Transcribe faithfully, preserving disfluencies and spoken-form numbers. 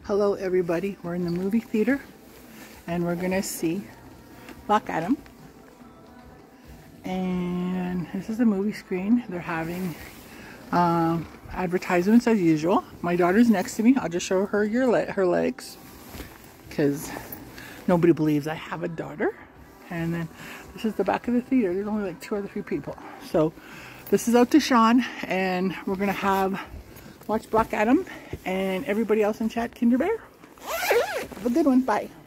Hello everybody, we're in the movie theater and we're gonna see Black Adam. And this is the movie screen. They're having um, advertisements as usual. My daughter's next to me. I'll just show her your le her legs because nobody believes I have a daughter. And then this is the back of the theater. There's only like two or three people. So this is out to Sean and we're gonna have watch Black Adam, and everybody else in chat, Kinder Bear. Have a good one. Bye.